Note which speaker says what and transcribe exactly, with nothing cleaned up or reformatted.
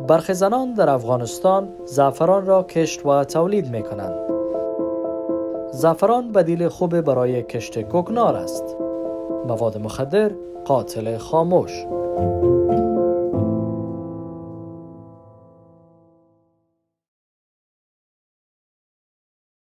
Speaker 1: برخی زنان در افغانستان زعفران را کشت و تولید می کنند. زعفران بدیل خوب برای کشت کوکنار است. مواد مخدر قاتل خاموش.